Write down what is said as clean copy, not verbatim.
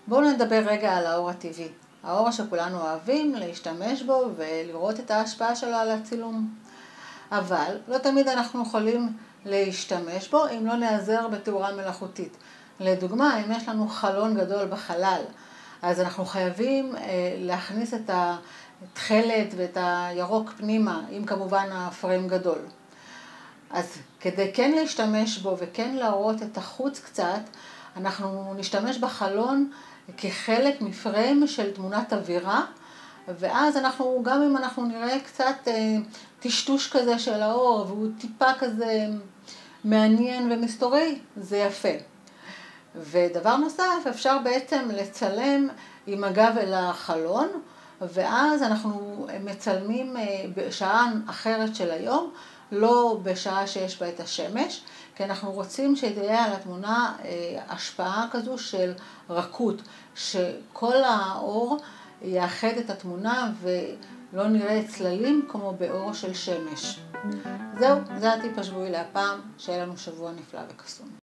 בואו נדבר רגע על האור הטבעי. האור שכולנו אוהבים להשתמש בו ולראות את ההשפעה שלו על הצילום. אבל לא תמיד אנחנו יכולים להשתמש בו אם לא נעזר בתאורה מלאכותית. לדוגמה, אם יש לנו חלון גדול בחלל, אז אנחנו חייבים להכניס את התכלת ואת הירוק פנימה, אם כמובן הפריים גדול. אז כדי כן להשתמש בו וכן להראות את החוץ קצת, אנחנו נשתמש בחלון כחלק מפריים של תמונת אווירה, ואז גם אם אנחנו נראה קצת טשטוש כזה של האור, והוא טיפה כזה מעניין ומסתורי, זה יפה. ודבר נוסף, אפשר בעצם לצלם עם הגב אל החלון, ואז אנחנו מצלמים בשעה אחרת של היום, לא בשעה שיש בה את השמש, כי אנחנו רוצים שתהיה על התמונה השפעה כזו של רכות, שכל האור יאחד את התמונה ולא נראה צללים כמו באור של שמש. זהו, זה הטיפ השבועי להפעם, שיהיה לנו שבוע נפלא וקסום.